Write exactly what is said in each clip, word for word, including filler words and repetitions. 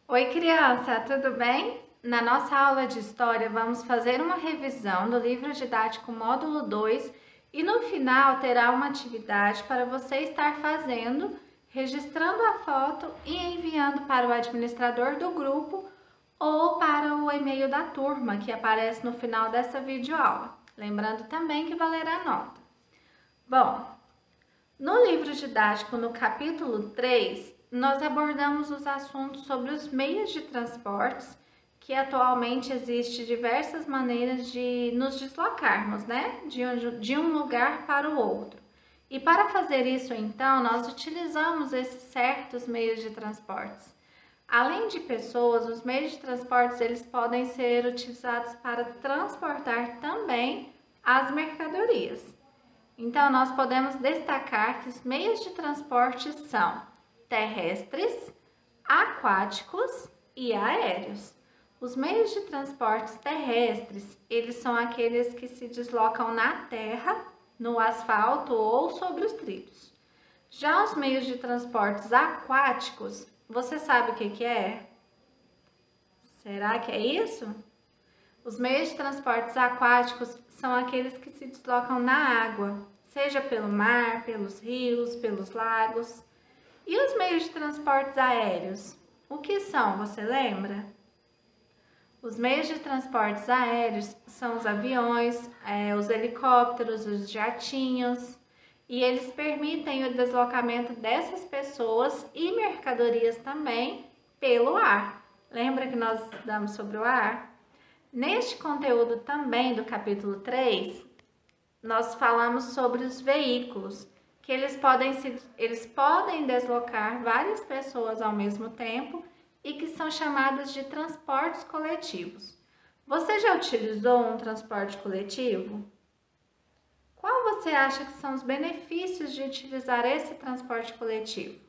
Oi, criança, tudo bem? Na nossa aula de história, vamos fazer uma revisão do livro didático módulo dois e no final terá uma atividade para você estar fazendo, registrando a foto e enviando para o administrador do grupo ou para o e-mail da turma que aparece no final dessa videoaula. Lembrando também que valerá nota. Bom, no livro didático, no capítulo três, nós abordamos os assuntos sobre os meios de transportes, que atualmente existem diversas maneiras de nos deslocarmos, né? De um, de um lugar para o outro. E para fazer isso, então, nós utilizamos esses certos meios de transportes. Além de pessoas, os meios de transportes eles podem ser utilizados para transportar também as mercadorias. Então, nós podemos destacar que os meios de transporte são terrestres, aquáticos e aéreos. Os meios de transportes terrestres, eles são aqueles que se deslocam na terra, no asfalto ou sobre os trilhos. Já os meios de transportes aquáticos, você sabe o que que é? Será que é isso? Os meios de transportes aquáticos são aqueles que se deslocam na água, seja pelo mar, pelos rios, pelos lagos. E os meios de transportes aéreos? O que são, você lembra? Os meios de transportes aéreos são os aviões, é, os helicópteros, os jatinhos, e eles permitem o deslocamento dessas pessoas e mercadorias também pelo ar. Lembra que nós estudamos sobre o ar? Neste conteúdo também do capítulo três, nós falamos sobre os veículos, que eles podem, se, eles podem deslocar várias pessoas ao mesmo tempo e que são chamados de transportes coletivos. Você já utilizou um transporte coletivo? Qual você acha que são os benefícios de utilizar esse transporte coletivo?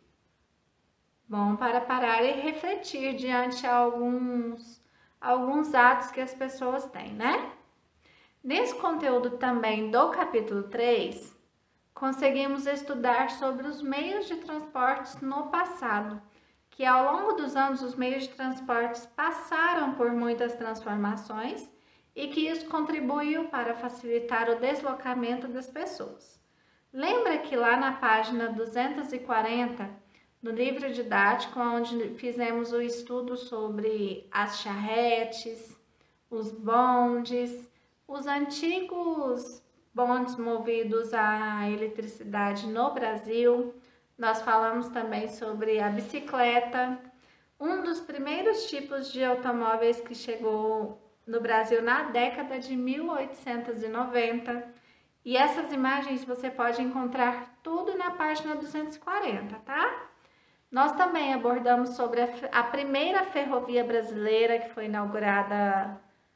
Bom, para parar e refletir diante de alguns, alguns atos que as pessoas têm, né? Nesse conteúdo também do capítulo três, conseguimos estudar sobre os meios de transportes no passado, que ao longo dos anos os meios de transportes passaram por muitas transformações e que isso contribuiu para facilitar o deslocamento das pessoas. Lembra que lá na página duzentos e quarenta, no livro didático, onde fizemos o estudo sobre as charretes, os bondes, os antigos bondes movidos à eletricidade no Brasil. Nós falamos também sobre a bicicleta, um dos primeiros tipos de automóveis que chegou no Brasil na década de mil oitocentos e noventa. E essas imagens você pode encontrar tudo na página duzentos e quarenta, tá? Nós também abordamos sobre a, a primeira ferrovia brasileira, que foi inaugurada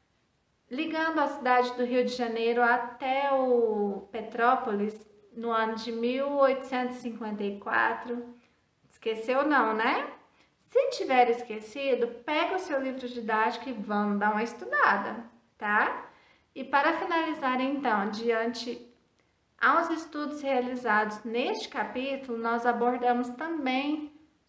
ligando a cidade do Rio de Janeiro até o Petrópolis no ano de mil oitocentos e cinquenta e quatro. Esqueceu não, né? Se tiver esquecido, pega o seu livro didático e vamos dar uma estudada, tá? E para finalizar então, diante aos estudos realizados neste capítulo, nós abordamos também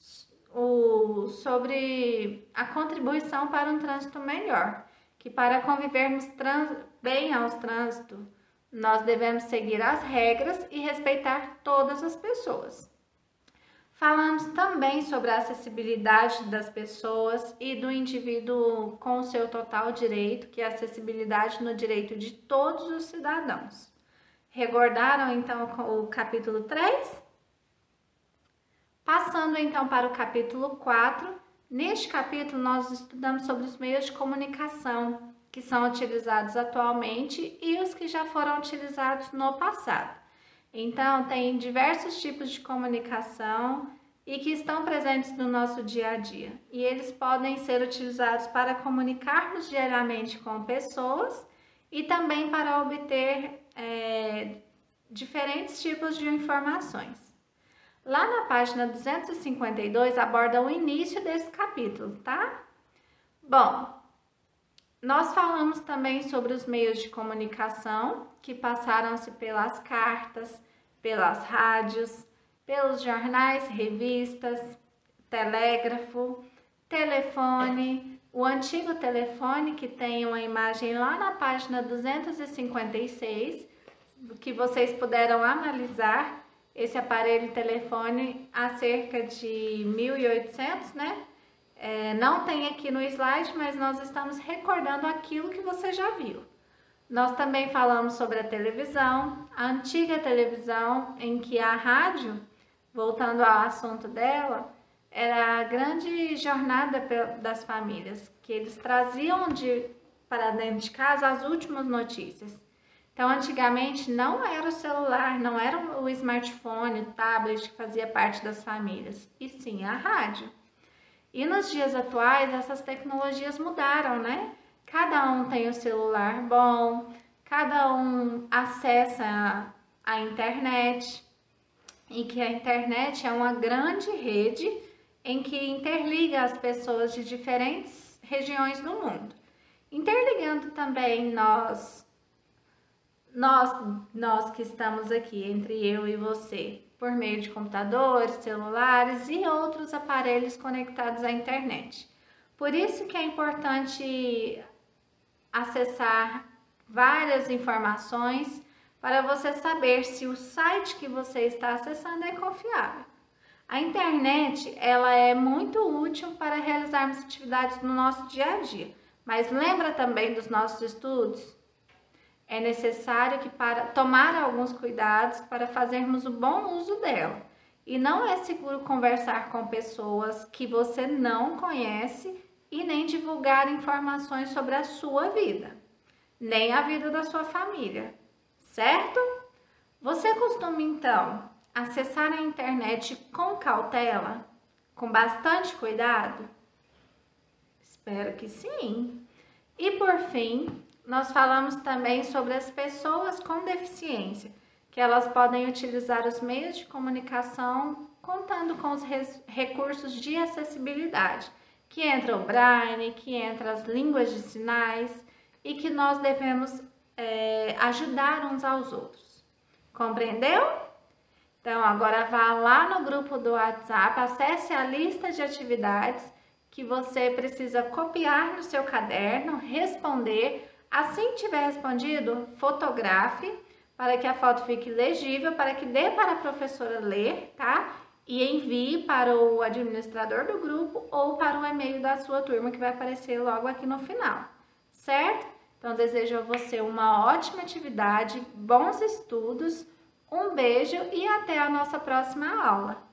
o, sobre a contribuição para um trânsito melhor, que para convivermos trans, bem aos trânsitos, nós devemos seguir as regras e respeitar todas as pessoas. Falamos também sobre a acessibilidade das pessoas e do indivíduo com o seu total direito, que é a acessibilidade no direito de todos os cidadãos. Recordaram então o capítulo três? Passando então para o capítulo quatro, neste capítulo nós estudamos sobre os meios de comunicação que são utilizados atualmente e os que já foram utilizados no passado. Então, tem diversos tipos de comunicação e que estão presentes no nosso dia a dia. E eles podem ser utilizados para comunicarmos diariamente com pessoas e também para obter é, diferentes tipos de informações. Lá na página duzentos e cinquenta e dois aborda o início desse capítulo, tá? Bom, nós falamos também sobre os meios de comunicação que passaram-se pelas cartas, pelas rádios, pelos jornais, revistas, telégrafo, telefone, o antigo telefone que tem uma imagem lá na página duzentos e cinquenta e seis, que vocês puderam analisar esse aparelho telefone há cerca de mil e oitocentos, né? É, não tem aqui no slide, mas nós estamos recordando aquilo que você já viu. Nós também falamos sobre a televisão, a antiga televisão em que a rádio, voltando ao assunto dela, era a grande jornada das famílias, que eles traziam de, para dentro de casa as últimas notícias. Então, antigamente não era o celular, não era o smartphone, o tablet que fazia parte das famílias, e sim a rádio. E nos dias atuais, essas tecnologias mudaram, né? Cada um tem o celular bom, cada um acessa a, a internet, e que a internet é uma grande rede em que interliga as pessoas de diferentes regiões do mundo. Interligando também nós, nós, nós que estamos aqui, entre eu e você, por meio de computadores, celulares e outros aparelhos conectados à internet. Por isso que é importante acessar várias informações para você saber se o site que você está acessando é confiável. A internet, ela é muito útil para realizarmos atividades no nosso dia a dia, mas lembra também dos nossos estudos? É necessário que para tomar alguns cuidados para fazermos o bom uso dela. E não é seguro conversar com pessoas que você não conhece e nem divulgar informações sobre a sua vida, nem a vida da sua família, certo? Você costuma, então, acessar a internet com cautela, com bastante cuidado? Espero que sim. E por fim, nós falamos também sobre as pessoas com deficiência, que elas podem utilizar os meios de comunicação contando com os recursos de acessibilidade, que entra o Braille, que entra as línguas de sinais e que nós devemos é, ajudar uns aos outros. Compreendeu? Então, agora vá lá no grupo do WhatsApp, acesse a lista de atividades que você precisa copiar no seu caderno, responder. Assim que tiver respondido, fotografe para que a foto fique legível, para que dê para a professora ler, tá? E envie para o administrador do grupo ou para o e-mail da sua turma que vai aparecer logo aqui no final, certo? Então, desejo a você uma ótima atividade, bons estudos, um beijo e até a nossa próxima aula.